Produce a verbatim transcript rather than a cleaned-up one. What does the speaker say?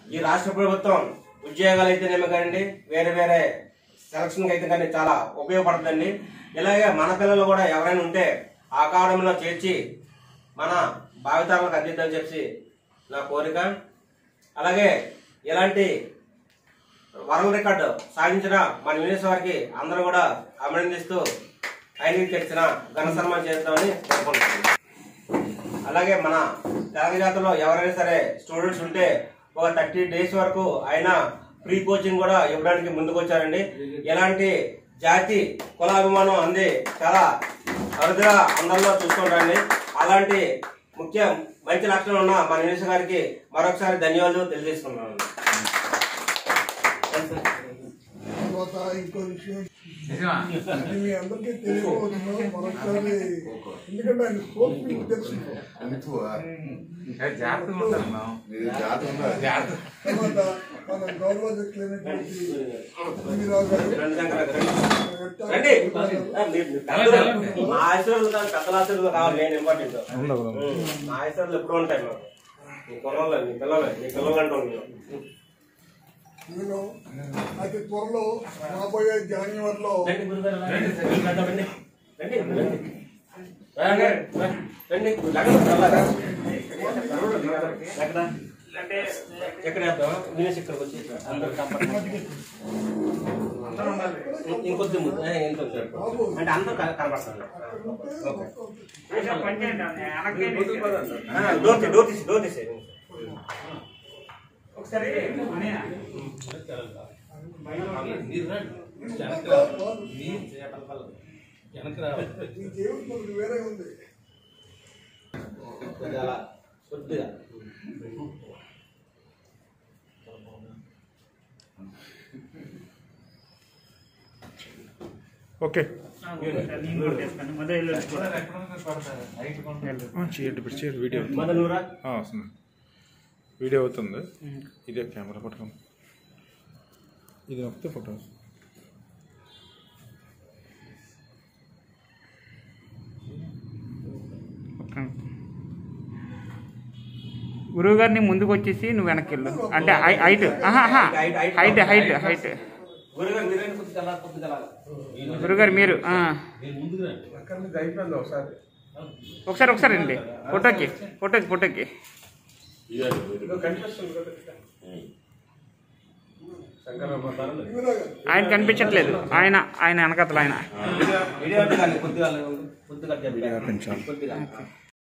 ఈ రాష్ట్ర ప్రభుత్వం ఉద్యోగాలు అయితేనేమో కానీ వేరే వేరే సెలక్షన్ అయితే కానీ చాలా ఉపయోగపడుతుందండి. ఇలాగే మన పిల్లలు కూడా ఎవరైనా ఉంటే ఆ అకాడమీలో చేర్చి మన భావితరాలకు అందిద్దని చెప్పి నా కోరిక. అలాగే ఇలాంటి వరల్డ్ రికార్డు సాధించిన మన యూనిస్ వారికి అందరూ కూడా అభినందిస్తూ ఆయనకి తెచ్చిన ఘన సన్మానం చేస్తామని కోరుకుంటున్నాను. అలాగే మన తెలంగాణ జాతరలో ఎవరైనా సరే స్టూడెంట్స్ ఉంటే ఒక థర్టీ డేస్ వరకు ఆయన ఫ్రీ కోచింగ్ కూడా ఇవ్వడానికి ముందుకు వచ్చారండి. ఎలాంటి జాతి కులాభిమానం అంది చాలా అరుదుగా అందరిలో చూసుకుంటారండి. అలాంటి ముఖ్య మంచి లక్షణం ఉన్న మన యూనిస్ గారికి మరొకసారి ధన్యవాదాలు తెలియజేస్తున్నాను. ఇంకో విషయం మీ అందరికీ తెలియకపోతున్నాం మరొకసారి, ఎందుకంటే ఆయన స్పోర్ట్స్ మీకు తెలుసు. తర్వాత మన గౌరవజట్లైనటువంటి మా ఆశీర్వాదాలు పెద్దల ఆశీర్వాదాలు కావాలి. నేను ఇంపార్టెంట్ మా ఆశీర్వాదాలు ఎప్పుడు ఉంటాయి మాకు. నీ పిల్లలు నీ పిల్లలు నీ పిల్లలు అంటాను. నేను అతి త్వరలో రాబోయే జాన్యువరిలో ఎక్కడ ఇక్కడికి వచ్చి ఇంకొద్ది అంటే అందరూ కనపడతాను. డోర్ డోర్ తీసి డోర్ తీసే ఒకసారి వేరే ఉంది కొద్దిగా ఓకే వీడియో వస్తుంది వీడియో అవుతుంది. ఇదే కెమెరా పట్టుకోండి. ఇది నొక్కితే ఫోటో గురువు గారిని ముందుకు వచ్చేసి నువ్వు వెనక్కి వెళ్ళు. అంటే హైట్ హైట్ హైట్ హైట్ గురుగారు మీరు ఒకసారి ఒకసారి అండి ఫోటోకి ఫోటోకి ఫోటోకి ఆయన కనిపించట్లేదు. ఆయన ఆయన వెనకతలు ఆయన కొద్దిగా కొద్దిగా